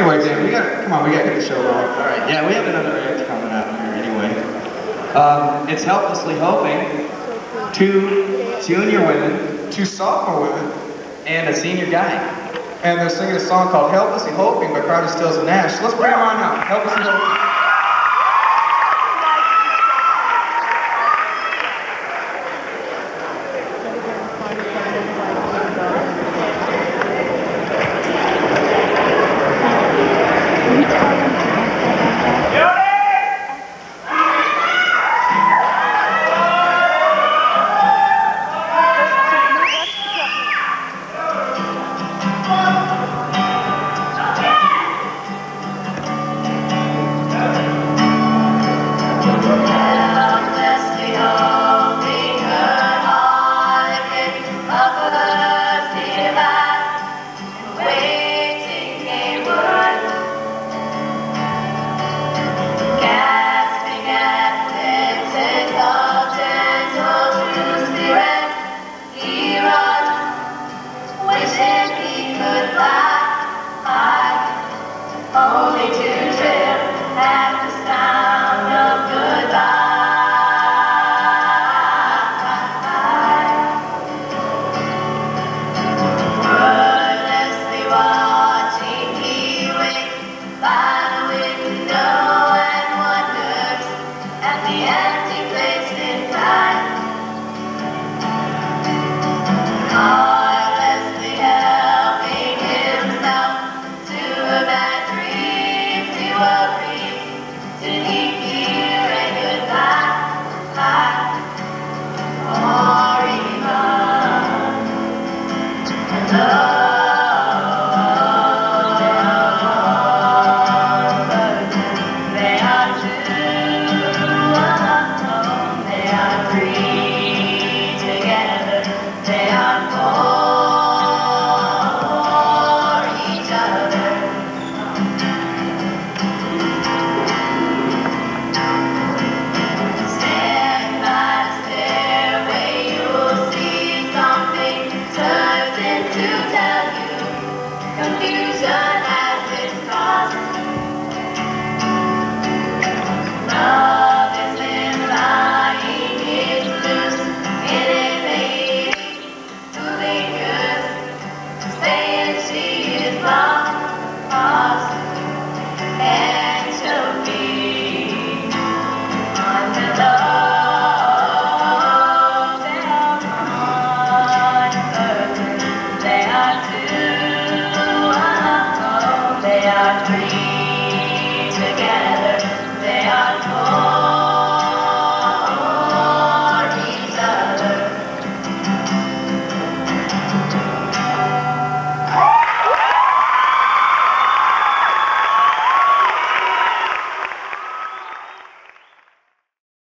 Anyway, Dan, come on, we gotta get the show rolling. All right, yeah, we have another act coming up here anyway. It's Helplessly Hoping, 2 junior women, 2 sophomore women, and a senior guy. and they're singing a song called Helplessly Hoping by Crosby, Stills and Nash. So let's bring them on now. Helplessly Hoping.